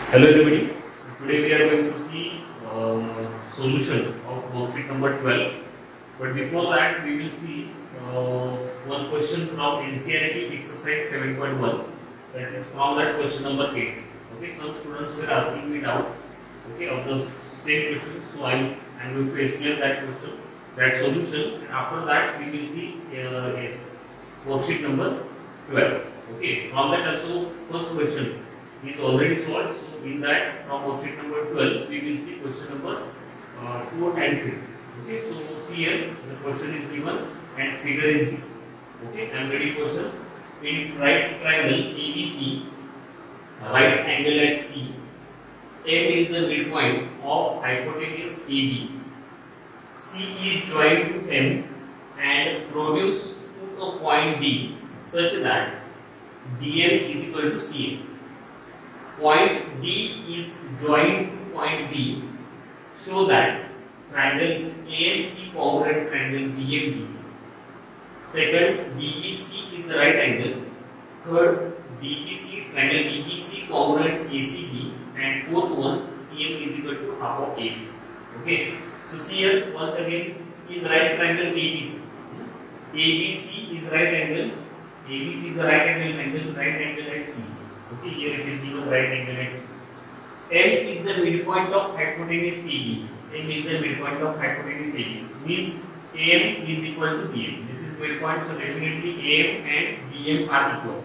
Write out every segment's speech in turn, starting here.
Hello everybody. Today we are going to see solution of worksheet number 12. But before that, we will see one question from NCERT exercise 7.1. That is from that question number 8. Okay, some students were asking me doubt. Okay, of the same question. So I'm going to explain that question, that solution, and after that we will see worksheet number 12. Okay, from that also first question is already solved. So in that, from worksheet number 12, we will see question number 2 and 3. Okay, so see here the question is given and figure is given. Okay, I am ready question. In right triangle ABC, right angle at C, M is the midpoint of hypotenuse AB. C is joined to M and produce to a point D such that DM is equal to CM. Point D is joined to point B, show that triangle AMC congruent triangle BMD. Second, DBC is right angle. Third, DBC triangle DBC congruent ACB, and fourth one CM is equal to half of AB. Okay, so see here once again in right triangle ABC. ABC is right angle. ABC is a right angle at C. Okay, here it is given right angle at C. M is the midpoint of hypotenuse AB. M is the midpoint of hypotenuse AB. So means AM is equal to BM. This is midpoint, so definitely AM and BM are equal.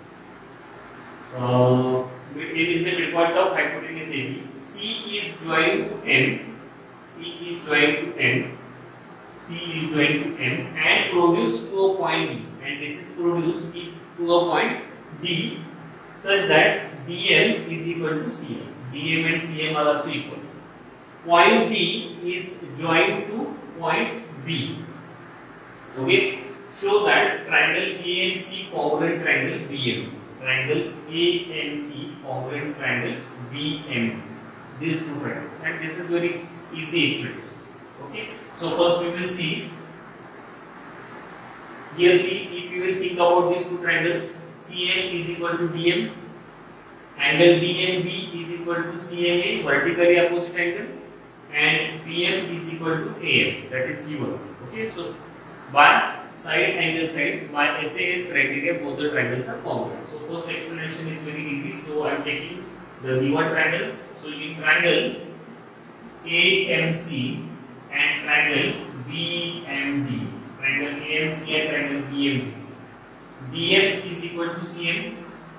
M is the midpoint of hypotenuse AB. C is joined to M. C is joined to M. C is joined to M and produced to a point D. And this is produced to a point D such that DM is equal to CM. DM and CM are also equal. Point D is joined to point B. Okay. Show that triangle AMC congruent triangle BM. Triangle AMC congruent triangle BM. These two triangles. And this is very easy explanation. Okay. So first we will see. Here see, if you will think about these two triangles, CM is equal to DM, angle DMB is equal to CMA, vertically opposite angle, and PM is equal to AM, that is given. Okay, so by side angle side, by SAS criteria, both the triangles are congruent. So first explanation is very easy. So I am taking the given triangles. So in triangle AMC and triangle BMD, triangle AMC and triangle BMD, DM is equal to CM.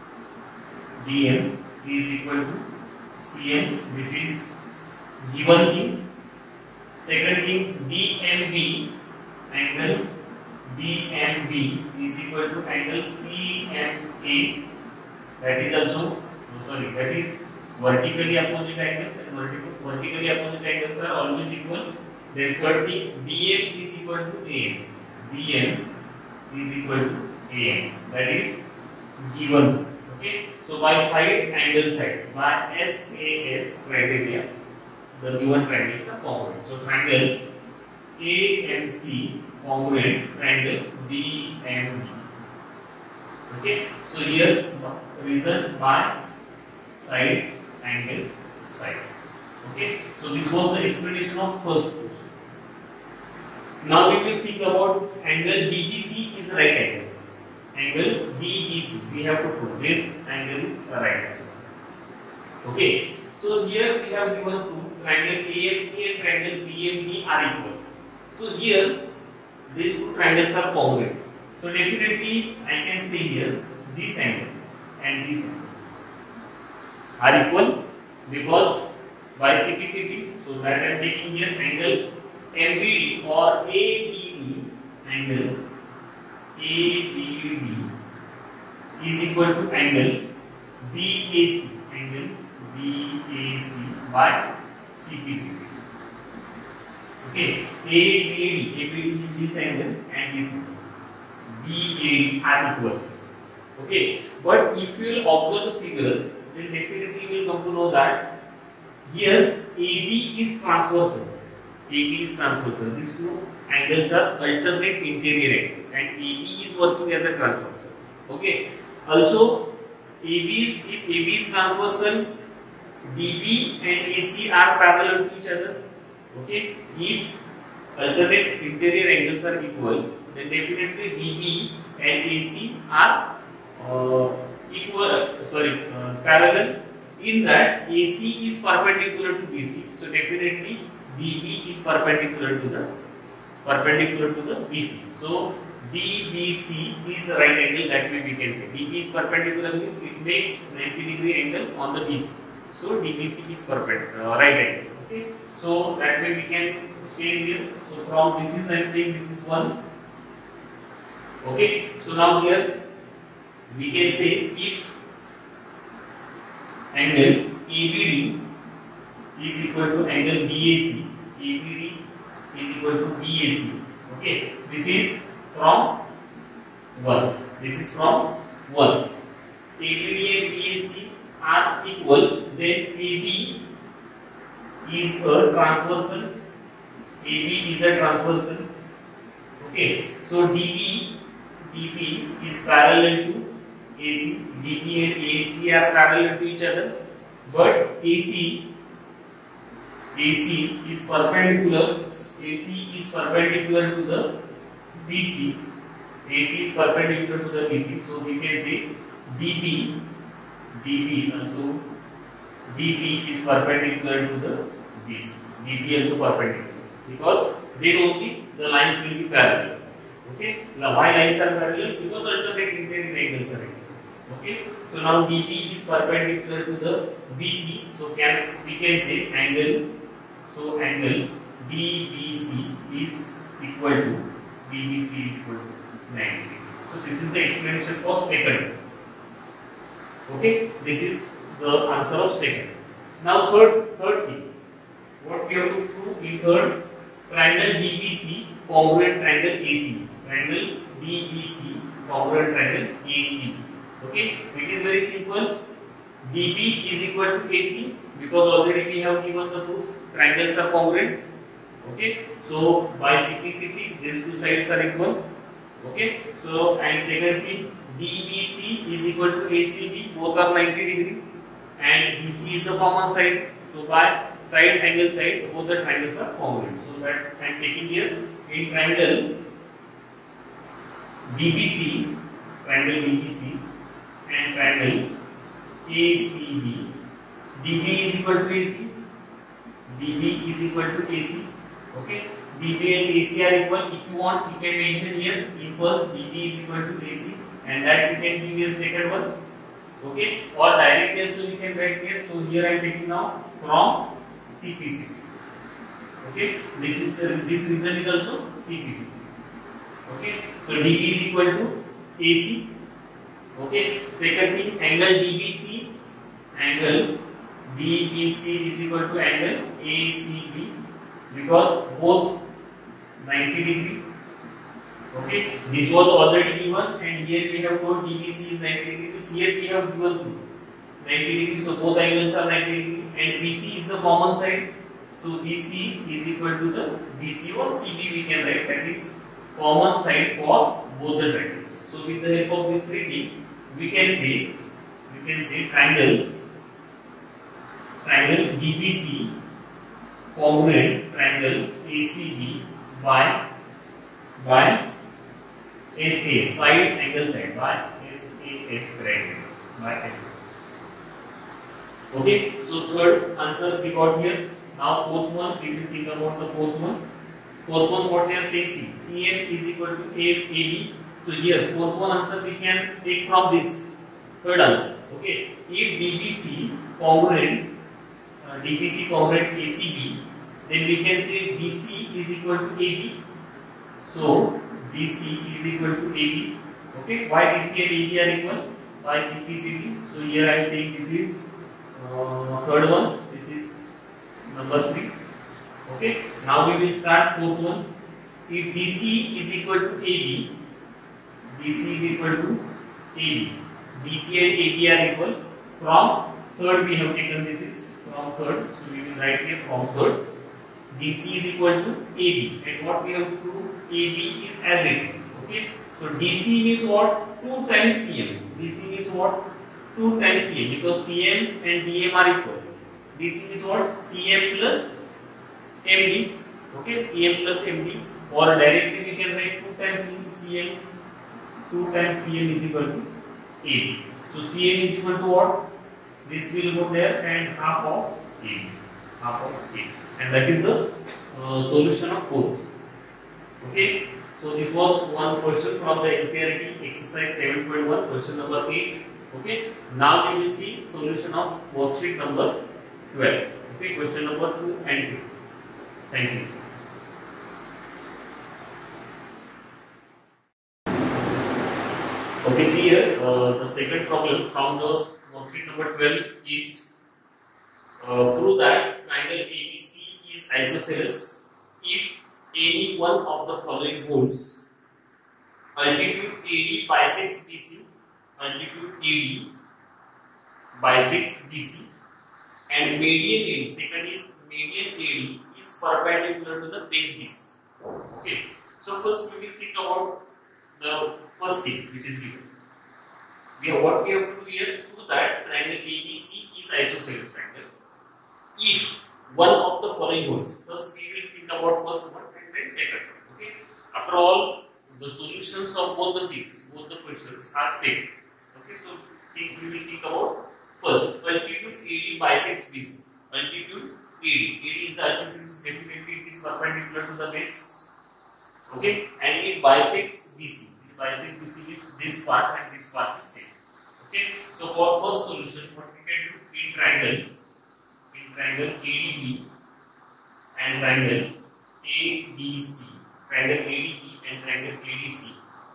DM is equal to CM. This is given thing. Second thing, DMB, angle DMB is equal to angle CMA. That is also, that is vertically opposite angles, and vertically opposite angles are always equal. Then third thing, BM is equal to AM. BM is equal to AM. That is given. Okay. So by side angle side, by SAS criteria, the given triangles are congruent. So triangle AMC congruent triangle BMD. Okay. So here reason by side angle side. Okay. So this was the explanation of first question. Now we will think about angle DBC is right angle. Angle DBC, we have to prove this angle is right angle. Okay. So here we have given two, triangle AMC and triangle BMD are equal. So here these two triangles are congruent. So definitely I can say here this angle and this angle are equal because by CPCT. So that I am taking here angle MBD or ABD, angle ABD is equal to angle BAC, angle BAC by CPCT. Okay, ABD is this angle and this angle BAD are equal. Okay, but if you will observe the figure, then definitely you will come to know that here AB is transversal. AB is transversal. These two angles are alternate interior angles, and AB is working as a transversal. Okay. Also, if AB is transversal, DB and AC are parallel to each other. Okay, if alternate interior angles are equal, then definitely DB and AC are parallel. In that AC is perpendicular to BC, so definitely DB is perpendicular to the BC. So DBC is a right angle, that way we can say. DB is perpendicular means it makes 90-degree angle on the BC. So DBC is right angle. Okay. So that way we can say here. So from this is I am saying this is 1. Okay. So now here we can say if angle ABD is equal to angle BAC, ABD is equal to BAC. Okay. This is from 1. This is from 1. ABD and BAC are equal, then AB is a transversal. AB is a transversal. Okay. So DB is parallel to AC. DB and AC are parallel to each other, but AC is perpendicular. AC is perpendicular to the BC. AC is perpendicular to the BC. So we can say DB is perpendicular to the BC. DB also perpendicular, because then only the lines will be parallel. Okay. Now why lines are parallel? Because alternate interior angles are equal. Okay. So now DB is perpendicular to the BC. So we can say angle. So angle DBC is equal to 90 degree. So this is the explanation for second. Okay. This is the answer of second. Now third thing. What we have to prove in third: triangle DBC congruent triangle AC. Triangle DBC congruent triangle AC. Okay, it is very simple. DB is equal to AC, because already we have given the proof triangles are congruent. Okay, so by simplicity these two sides are equal. Okay, so and second thing, DBC is equal to ACB, both are 90 degree, and BC is the common side. So by side angle side, both the triangles are congruent. So that I am taking here in triangle DBC and triangle ACB. DB is equal to AC. DB is equal to AC. Okay. DB and AC are equal. If you want, you can mention here in first DB is equal to AC, and that you can give here second one. Okay. Or directly also you can write here. So here I am taking now from CPC. Okay. This result is also CPC. Okay. So DB is equal to AC. Okay. Second thing, angle DBC is equal to angle ACB, because both 90 degree. Okay. This was already given, and here we have told DBC is 90 degrees. Here we have given 90 degrees. So both angles are 90 degree, and BC is the common side. So BC is equal to the BC or CB we can write, that is common side for both the triangles. So with the help of these three things, we can say triangle DBC congruent triangle ACB by SAS, side angle side, by SAS triangle, by SAS. Okay, so third answer we got here. Now fourth one, we will think about the fourth one. Fourth one, what we are saying, CM is equal to AB. So here fourth one answer we can take from this third answer. Okay, if DBC congruent ACB, then we can say DC is equal to AB. So DC is equal to AB. Okay, why DC and AB are equal? By CPCD. So here I am saying this is third one. This is number 3. Okay, now we will start fourth one. If DC is equal to AB, DC and AB are equal. From third we have taken, this is from third, so we will write here from third. DC is equal to AB, and what we have to do, AB is as it is. Okay, so DC means what? 2 times CM. DC means what? 2 times CM, because CM and DM are equal. DC is what? CM plus MD. Okay, CM plus MD, or directly we can write 2 times CM. 2 times CM is equal to AB. So CM is equal to what? This will go there and half of AB. Half of AB. And that is the solution of both. Okay. So this was one question from the NCERT exercise 7.1, question number 8. Okay. Now we will see solution of worksheet number 12. Okay. Question number 2 and 3. Thank you. Okay, see here, the second problem from the worksheet number 12 is prove that triangle ABC is isosceles if any one of the following holds: altitude AD bisects BC, altitude AD bisects BC, and median AD, second is median AD is perpendicular to the base BC. Okay, so first we will think about the first thing which is given. What we have to do here, prove that triangle ABC is isosceles triangle if one of the following holds. First we will think about first one and then second one. Okay. After all, the solutions of both the things, both the questions are same. Okay. So we will think about first altitude AD bisects BC. Altitude AD is the altitude, is definitely it is perpendicular to the base. Okay, and it bisects BC. It bisects BC means this part and this part is same. Okay, so for first solution, what we can do in triangle ADB and triangle ABC, triangle ADB and triangle ADC.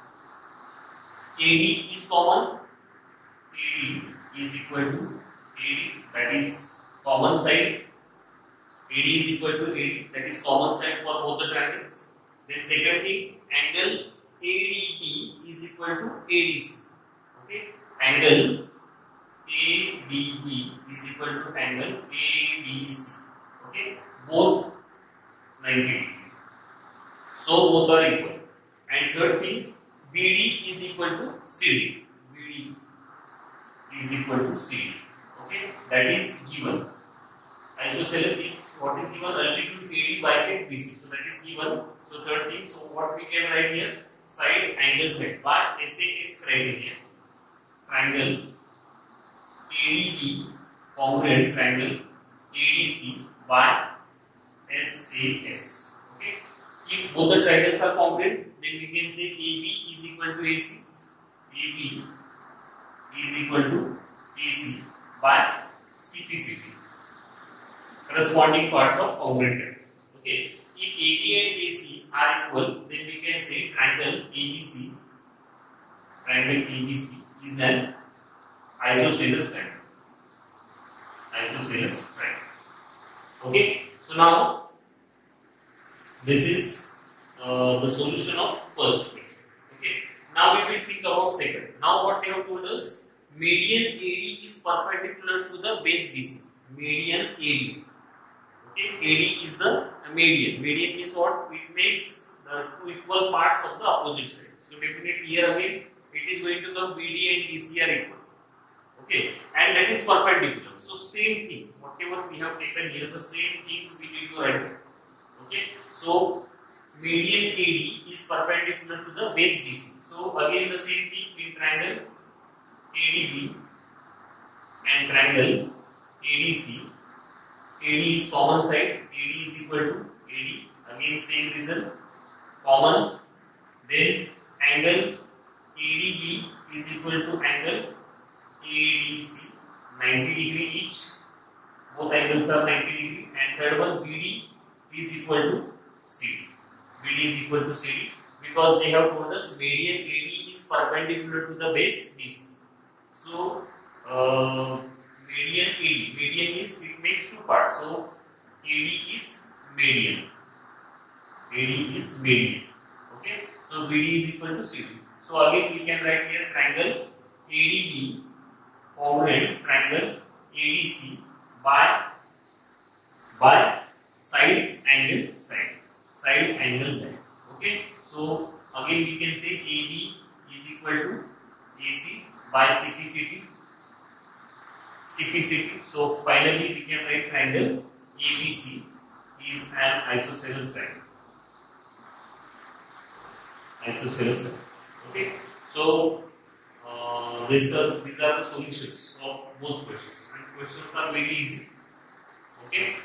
AD is common. AD is equal to AD, that is common side. AD is equal to AD, that is common side for both the triangles. Then second thing, angle ADB is equal to ADC. Okay, angle ADB is equal to angle ADC. Okay, both 90 degree. So both are equal. And third thing, BD is equal to CD. BD is equal to CD. Okay, that is given. Isosceles, if what is given, altitude AD bisects BC. So that is given. So third thing, so what we can write here, side angle set by SAS criteria. Triangle ADB congruent triangle ADC by SAS. Okay. If both the triangles are congruent, then we can say AB is equal to AC. AB is equal to AC by CPCT. Corresponding parts of congruent triangle. Okay. If AB and AC are equal, then we can say triangle ABC is an isosceles triangle. Isosceles triangle. Okay. So now this is the solution of first question. Okay. Now we will think about second. Now what they have told us, median AD is perpendicular to the base BC. Median AD. Okay. AD is the median. Median means what? It makes the two equal parts of the opposite side. So definitely here again it is going to come BD and DC are equal. Okay, and that is perpendicular. So same thing, whatever we have taken here, the same things we need to write. Okay, so median AD is perpendicular to the base BC. So again the same thing in triangle ADB and triangle ADC. AD is common side. AD is equal to AD. Again same reason. Common. Then angle ADB is equal to angle ADC, 90 degree each. Both angles are 90 degree. And third one, BD is equal to CD. BD is equal to CD because they have told us median AD is perpendicular to the base BC. So median AD, median is, it makes two parts. So AD is median. AD is median. Okay. So BD is equal to CD. So again we can write here triangle ADB congruent triangle ADC by side angle side. Okay. So again we can say AB is equal to AC by CPCT. CPCT. So finally we can write triangle ABC is an isosceles triangle. Isosceles triangle. Okay. So these are the solutions of both questions, and questions are very easy. Okay.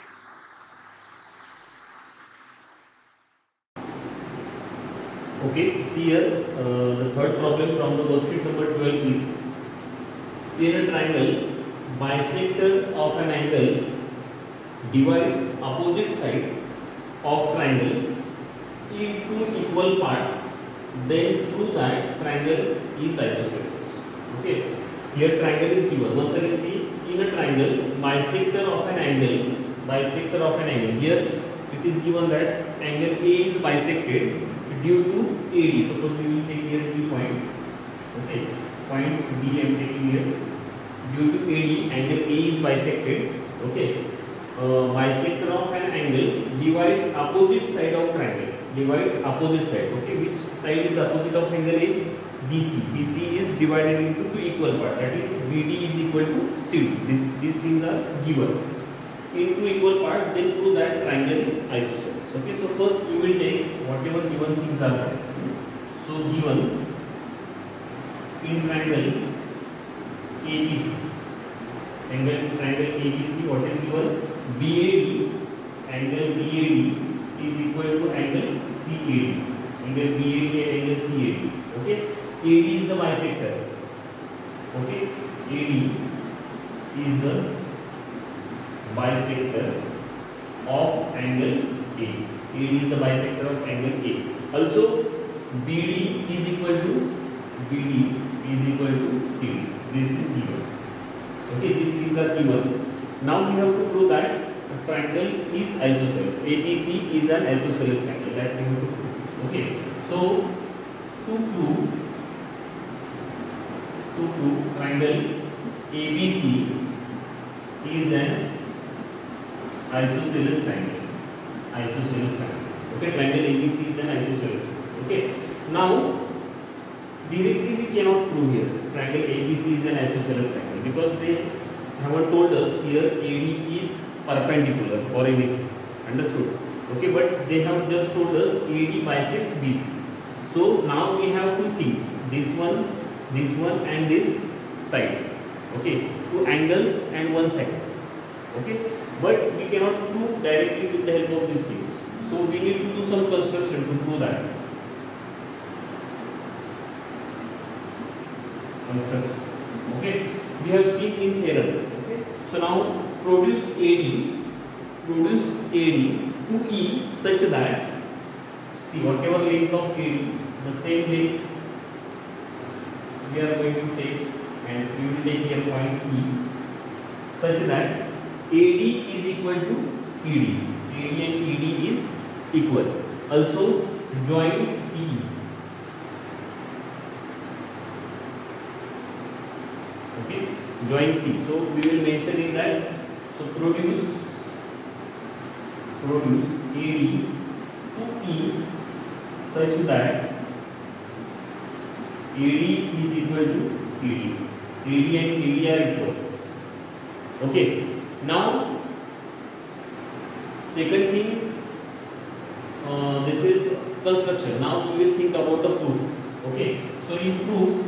Okay, see here the third problem from the worksheet number 12 is, in a triangle, bisector of an angle divides opposite side of triangle into equal parts, then prove that triangle is isosceles. Okay, here triangle is given. Once again see, in a triangle, bisector of an angle, here it is given that angle A is bisected due to AD. Suppose we will take here the point. Okay, point B I am taking here. Due to AD, angle A is bisected. Okay, bisector of an angle divides opposite side of triangle. Divides opposite side. Okay, which side is opposite of angle A? BC. BC is divided into two equal parts. That is, BD is equal to CD. These things are given in two equal parts. Then prove that triangle is isosceles. Okay, so first we will take whatever given things are there. So given in triangle ABC, triangle ABC, what is given? BAD, angle BAD is equal to angle CAD. Angle BAD and angle CAD. Okay, AD is the bisector. Okay, AD is the bisector of angle A. AD is the bisector of angle A. Also, BD is equal to CD. This is given. Okay, these things are given. Now we have to prove that a triangle is isosceles. ABC is an isosceles triangle. That we have to prove. Okay, so to prove triangle ABC is an isosceles triangle. Okay, triangle ABC is an isosceles triangle. Okay, now directly we cannot prove here triangle ABC is an isosceles triangle, because they haven't told us here AD is perpendicular or anything. Understood? Okay, but they have just told us AD bisects BC. So now we have two things, this one and this side. Okay, two angles and one side. Okay, but we cannot prove directly with the help of these things. So we need to do some construction to prove that. Construction. Okay, we have seen in theorem. Okay, so now produce AD to E such that, see, whatever length of AD, the same length we are going to take, and we will take here point E such that AD is equal to ED. AD and ED is equal. Also join CE. Okay, join C. So we will mention in that. So produce AD to E such that AD is equal to ED. AD and ED are equal. Okay. Now, second thing, this is construction. Now we will think about the proof. Okay. So in proof,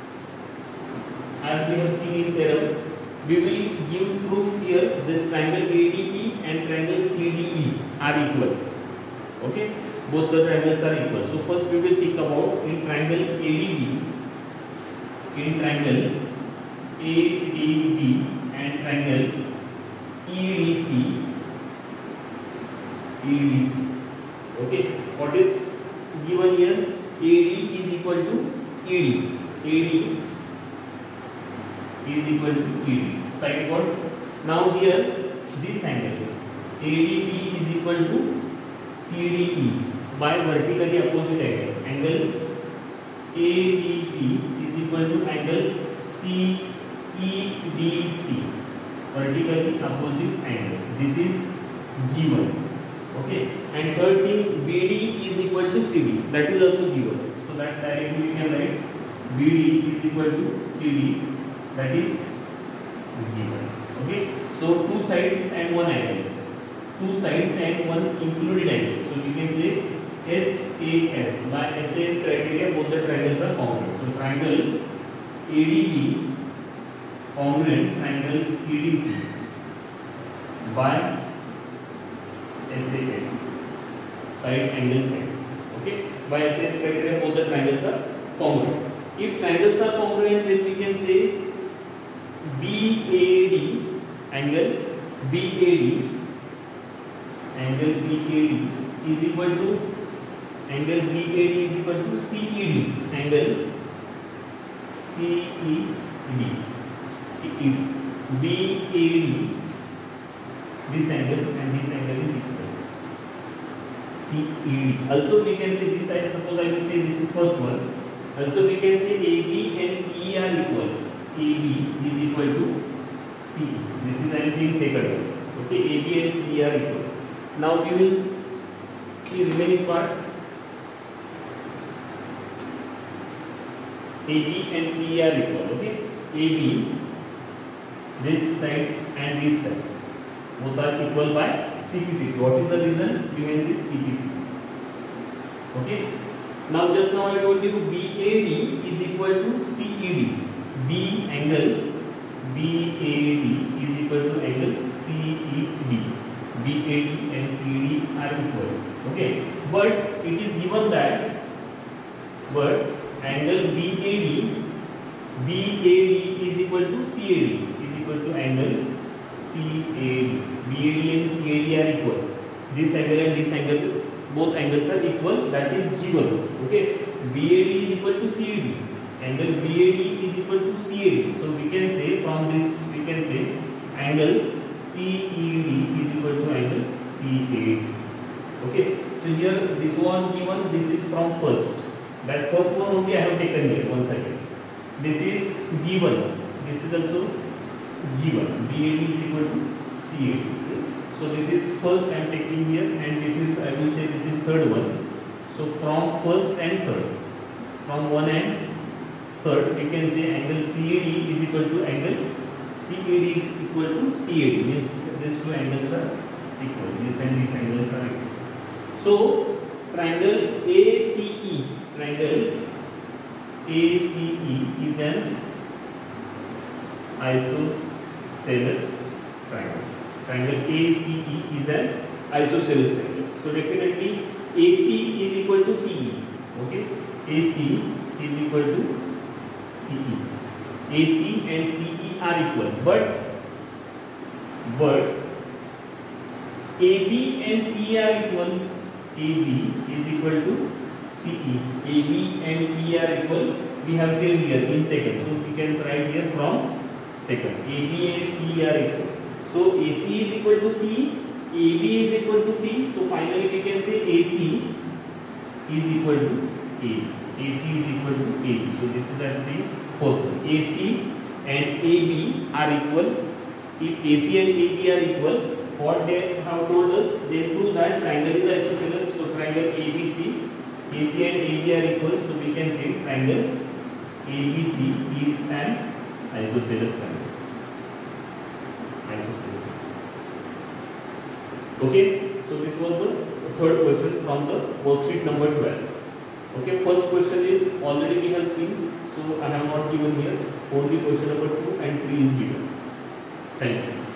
as we have seen in theorem, we will give proof here. This triangle ADE and triangle CDE are equal. Okay. Both the triangles are equal. So first we will think about in triangle ADB, and triangle EDC. Okay, what is given here? AD is equal to ED. AD is equal to ED. Side what? Now here this angle ADB is equal to CDE by vertically opposite angle. Angle ADB is equal to angle CEDC, vertically opposite angle. This is given. Okay, and third thing, BD is equal to CD. That is also given. So that directly we can write BD is equal to CD. That is given. Okay, so two sides and one angle, two sides and one included angle. So we can say SAS. By SAS criteria, both the triangles are congruent. So triangle ADB congruent triangle EDC by SAS, side angle side. Okay, by SAS criteria, both the triangles are congruent. If triangles are congruent, then we can say BAD angle BAD is equal to angle BAD is equal to CED angle CED BAD, this angle and this angle is equal CED. Also we can say this side, suppose I will say this is first one. Also we can say AB and CE are equal. AB is equal to CE. This is I am saying second one. Okay, AB and CE are equal. Now we will see remaining part. AB and CE are equal. Okay, AB, this side and this side, both are equal by CPCQ. What is the reason given this CPCQ? Okay. Now just now I told you BAD is equal to CED. B angle BAD is equal to angle CED. BAD and CED are equal. Okay. But it is given that angle BAD is equal to CAD is equal to angle CAD. BAD and CAD are equal. This angle and this angle, both angles are equal, that is given. Okay, BAD is equal to CAD, angle BAD is equal to CAD. So we can say from this, we can say angle CED is equal to angle CAD. Okay, so here this was given, this is from first. That first one only I have taken here, one second. This is given, this is also given, BAD is equal to CAD. So this is first I am taking here, and this is, I will say this is third one. So from first and third, from 1 and third, we can say angle CAD is equal to angle CAD is equal to CAD. Means these two angles are equal. This and these angles are equal. So triangle ACE is an isosceles triangle. Triangle ACE is an isosceles triangle. So definitely AC is equal to CE. Okay, AC is equal to CE. AC and CE are equal, but AB and CE are equal. AB is equal to CE. AB and CE are equal. We have seen here in second, so we can write here from second. AB and CE are equal. So AC is equal to CE. AB is equal to C. So finally we can say AC is equal to AB. AC is equal to AB. So this is I am saying fourth one. AC and AB are equal. If AC and AB are equal, what they have told us, they prove that triangle is isosceles. So triangle ABC, AC and AB are equal. So we can say triangle ABC is an isosceles triangle. Okay, so this was the third question from the worksheet number 12. Okay, first question is already we have seen, so I have not given here. Only question number 2 and 3 is given. Thank you.